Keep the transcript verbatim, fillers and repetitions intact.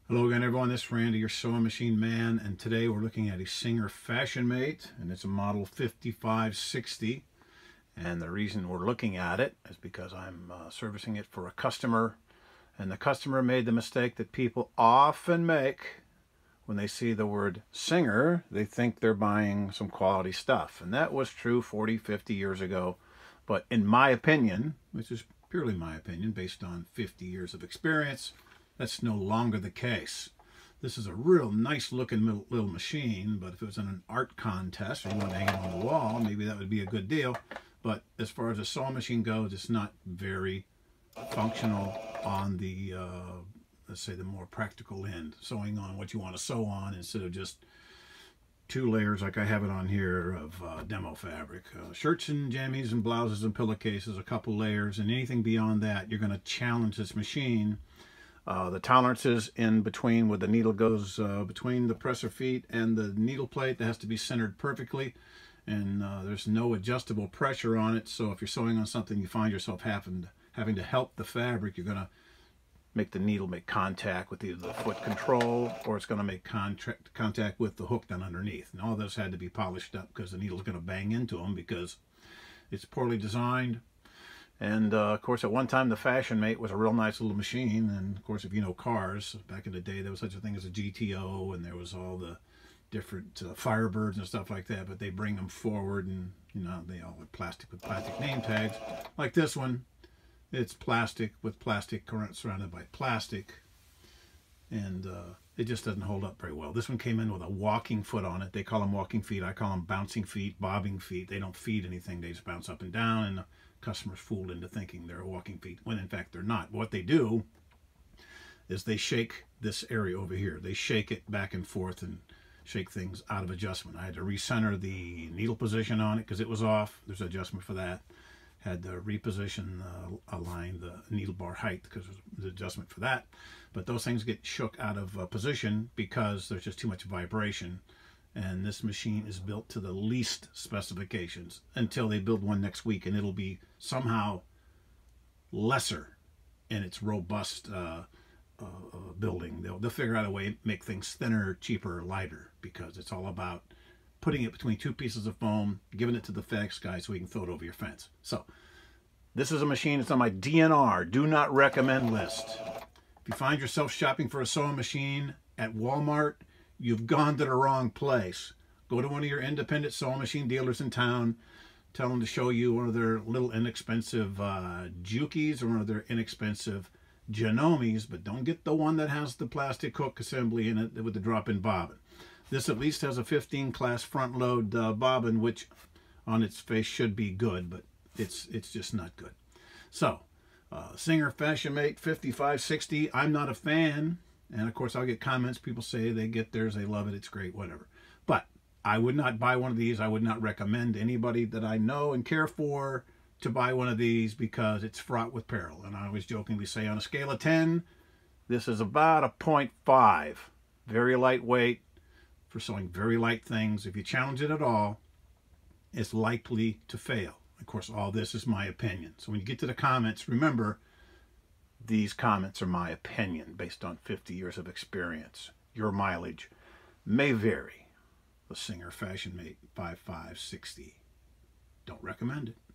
Hello again everyone, this is Randy, your sewing machine man, and today we're looking at a Singer Fashionmate, and it's a model fifty-five sixty. And the reason we're looking at it is because I'm uh, servicing it for a customer, and the customer made the mistake that people often make when they see the word Singer. They think they're buying some quality stuff, and that was true forty, fifty years ago. But in my opinion, which is purely my opinion based on fifty years of experience, that's no longer the case. This is a real nice looking little, little machine, but if it was in an art contest or you want to hang it on the wall, maybe that would be a good deal. But as far as a sewing machine goes, it's not very functional on the, uh, let's say, the more practical end. Sewing on what you want to sew on instead of just two layers like I have it on here of uh, demo fabric. Uh, shirts and jammies and blouses and pillowcases, a couple layers, and anything beyond that, you're going to challenge this machine. Uh, the tolerances in between where the needle goes uh, between the presser feet and the needle plate, that has to be centered perfectly, and uh, there's no adjustable pressure on it. So if you're sewing on something you find yourself having to, having to help the fabric, you're going to make the needle make contact with either the foot control or it's going to make contract, contact with the hook down underneath. And all those had to be polished up because the needle's going to bang into them because it's poorly designed. And uh, of course, at one time, the Fashionmate was a real nice little machine. And of course, if you know cars, back in the day, there was such a thing as a G T O, and there was all the different uh, Firebirds and stuff like that. But they bring them forward, and you know, they all are plastic with plastic name tags. Like this one, it's plastic with plastic surrounded by plastic, and uh, it just doesn't hold up very well. This one came in with a walking foot on it. They call them walking feet. I call them bouncing feet, bobbing feet. They don't feed anything. They just bounce up and down, and customers fooled into thinking they're walking feet when in fact they're not. What they do is they shake this area over here. They shake it back and forth and shake things out of adjustment. I had to recenter the needle position on it because it was off. There's an adjustment for that. Had to reposition, uh, align the needle bar height because there's an adjustment for that. But those things get shook out of uh, position because there's just too much vibration. And this machine is built to the least specifications until they build one next week, and it'll be somehow lesser in its robust uh, uh, building. They'll, they'll figure out a way to make things thinner, cheaper, lighter, because it's all about putting it between two pieces of foam, giving it to the FedEx guy so he can throw it over your fence. So this is a machine that's on my D N R, do not recommend list. If you find yourself shopping for a sewing machine at Walmart, you've gone to the wrong place. Go to one of your independent sewing machine dealers in town. Tell them to show you one of their little inexpensive uh, Jukies or one of their inexpensive Genomis, but don't get the one that has the plastic hook assembly in it with the drop-in bobbin. This at least has a fifteen class front load uh, bobbin, which on its face should be good, but it's it's just not good. So, uh, Singer Fashionmate fifty-five sixty, I'm not a fan. And of course, I'll get comments. People say they get theirs, they love it, it's great, whatever. But I would not buy one of these. I would not recommend anybody that I know and care for to buy one of these because it's fraught with peril. And I always jokingly say on a scale of ten, this is about a point five. Very lightweight for sewing very light things. If you challenge it at all, it's likely to fail. Of course, all this is my opinion. So when you get to the comments, remember, these comments are my opinion based on fifty years of experience. Your mileage may vary. The Singer Fashionmate fifty-five sixty. Don't recommend it.